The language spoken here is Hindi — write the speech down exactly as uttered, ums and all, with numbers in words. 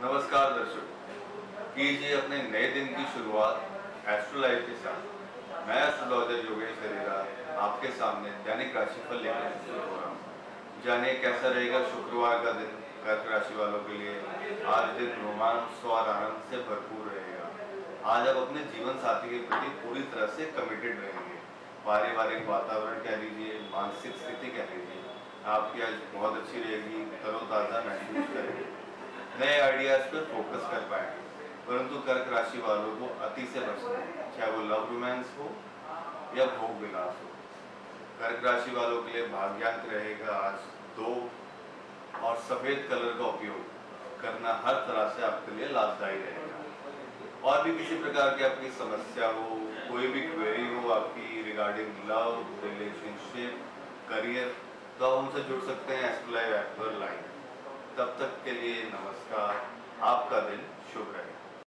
नमस्कार दर्शकों, कीजिए अपने नए दिन की शुरुआत एस्ट्रो लाइफ के साथ। मैं एस्ट्रोलॉजर योगेश दरेरा आपके सामने दैनिक राशिफल लेकर शुरू हो रहा हूँ। जानिए कैसा रहेगा शुक्रवार का दिन कर्क राशि वालों के लिए। आज दिन रोमांस और आनंद से भरपूर रहेगा। आज आप अपने जीवन साथी के प्रति पूरी तरह से कमिटेड रहेंगे। पारिवारिक वातावरण कह लीजिए, मानसिक स्थिति कह लीजिए, आपकी आज बहुत अच्छी रहेगी। तरोताज़ा महसूस करेंगे, नए आइडियाज पर फोकस कर पाएंगे। परंतु कर्क राशि वालों को अति से बचना है, चाहे वो लव रोमांस हो या भोग विलास हो। कर्क राशि वालों के लिए भाग्यांक रहेगा आज दो, और सफेद कलर का उपयोग करना हर तरह से आपके लिए लाभदायी रहेगा। और भी किसी प्रकार की आपकी समस्या हो, कोई भी क्वेरी हो आपकी रिगार्डिंग लव, रिलेशनशिप, करियर, तो आप हमसे जुड़ सकते हैं एस्ट्रो लाइव ऐप पर लाइव। तब तक के लिए नमस्कार, आपका दिन शुभ रहे।